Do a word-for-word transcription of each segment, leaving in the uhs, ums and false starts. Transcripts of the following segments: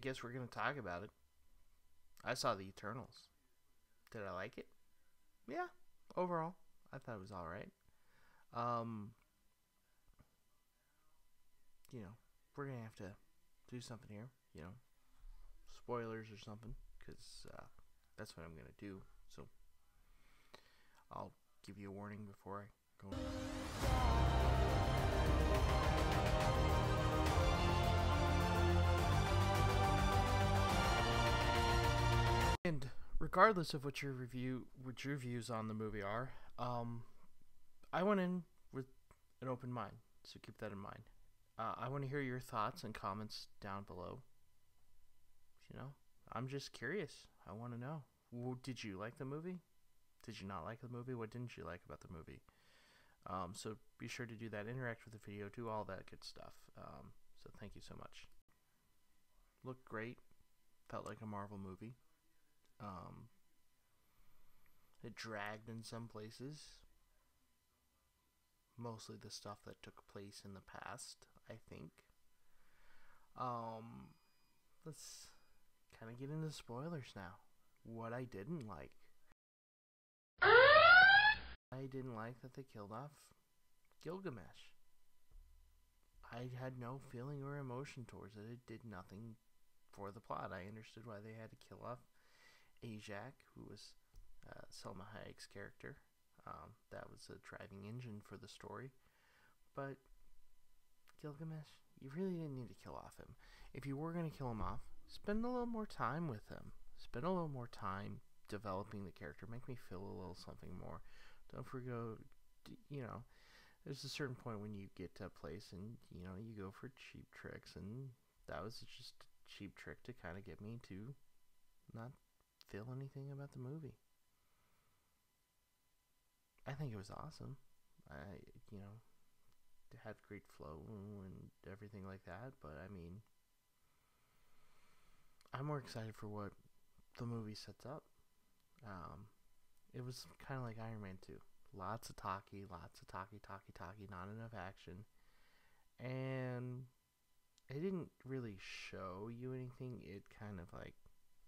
guess we're gonna talk about it. I saw the Eternals. Did I like it? Yeah. Overall, I thought it was all right. Um, you know, we're gonna have to do something here. You know, spoilers or something, because uh, that's what I'm gonna do. So I'll give you a warning before I go. And regardless of what your review, what your views on the movie are, um, I went in with an open mind, so keep that in mind. Uh, I want to hear your thoughts and comments down below. You know, I'm just curious. I want to know. Did you like the movie? Did you not like the movie? What didn't you like about the movie? Um, so be sure to do that. Interact with the video. Do all that good stuff. Um, so thank you so much. Looked great. Felt like a Marvel movie. Um, it dragged in some places. Mostly the stuff that took place in the past, I think. Um, let's kind of get into spoilers now. What I didn't like. I didn't like that they killed off Gilgamesh. I had no feeling or emotion towards it. It did nothing for the plot. I understood why they had to kill off Ajak, who was uh, Selma Hayek's character. Um, that was a driving engine for the story. But Gilgamesh, you really didn't need to kill off him. If you were going to kill him off, spend a little more time with him. Spend a little more time developing the character. Make me feel a little something more. Don't forget, you know, there's a certain point when you get to a place and, you know, you go for cheap tricks. And that was just a cheap trick to kind of get me to not feel anything about the movie. I think it was awesome. I, you know, it had great flow and everything like that. But, I mean, I'm more excited for what the movie sets up. Um, it was kind of like Iron Man two. Lots of talky, lots of talky, talky, talky, not enough action. And it didn't really show you anything. It kind of, like,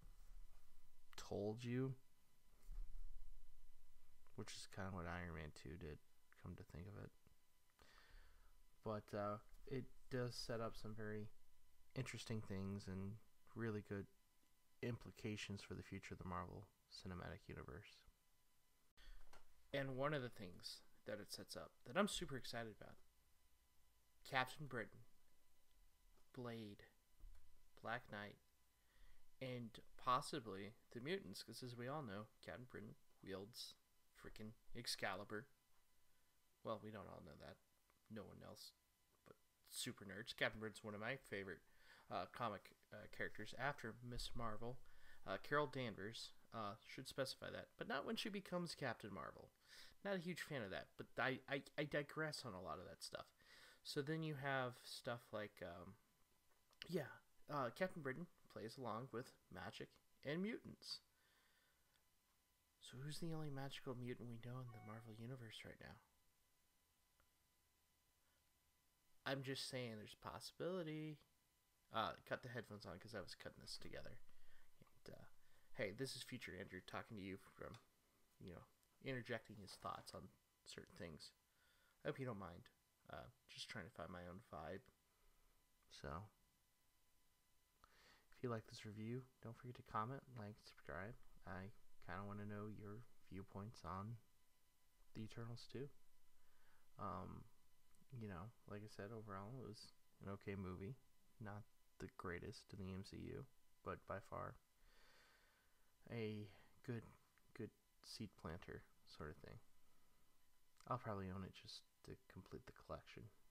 told you. Which is kind of what Iron Man two did, come to think of it. But uh, it does set up some very interesting things and really good implications for the future of the Marvel Cinematic Universe. And one of the things that it sets up that I'm super excited about, Captain Britain, Blade, Black Knight, and possibly the mutants, because as we all know, Captain Britain wields freaking Excalibur. Well, we don't all know that. No one else but super nerds. Captain Britain's one of my favorite uh, comic uh, characters after Miss Marvel. Uh, Carol Danvers uh, should specify that, but not when she becomes Captain Marvel. Not a huge fan of that, but I, I, I digress on a lot of that stuff. So then you have stuff like, um, yeah, uh, Captain Britain plays along with magic and mutants. So who's the only magical mutant we know in the Marvel Universe right now? I'm just saying there's a possibility. Uh, cut the headphones on because I was cutting this together. And, uh, hey, this is Future Andrew talking to you from, you know, interjecting his thoughts on certain things. I hope you don't mind. Uh, just trying to find my own vibe. So, if you like this review, don't forget to comment, like, subscribe. I kind of want to know your viewpoints on the Eternals too. Um, you know, like I said, overall it was an okay movie. Not the greatest in the M C U, but by far a good, good seed planter sort of thing. I'll probably own it just to complete the collection.